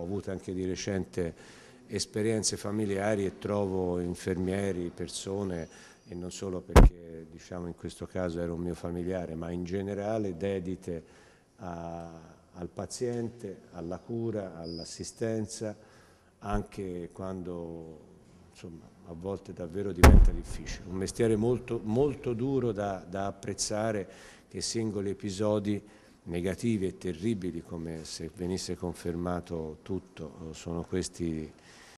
avuto anche di recente esperienze familiari e trovo infermieri, persone, e non solo perché diciamo in questo caso era un mio familiare, ma in generale dedite al paziente, alla cura, all'assistenza, anche quando insomma, a volte davvero diventa difficile. Un mestiere molto, molto duro da apprezzare, che singoli episodi negativi e terribili, come se venisse confermato tutto, sono questi